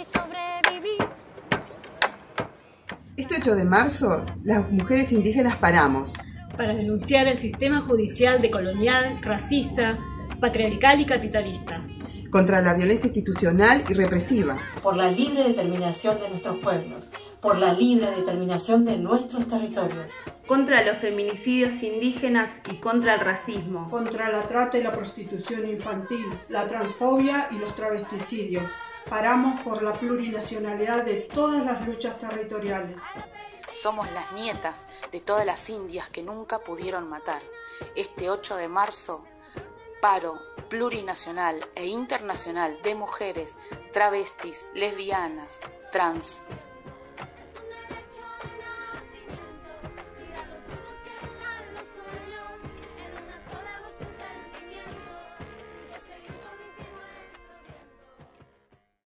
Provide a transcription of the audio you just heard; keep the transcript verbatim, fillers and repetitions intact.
Este ocho de marzo, las mujeres indígenas paramos para denunciar el sistema judicial decolonial, racista, patriarcal y capitalista. Contra la violencia institucional y represiva. Por la libre determinación de nuestros pueblos. Por la libre determinación de nuestros territorios. Contra los feminicidios indígenas y contra el racismo. Contra la trata y la prostitución infantil, la transfobia y los travesticidios. Paramos por la plurinacionalidad de todas las luchas territoriales. Somos las nietas de todas las indias que nunca pudieron matar. Este ocho de marzo, paro plurinacional e internacional de mujeres, travestis, lesbianas, trans.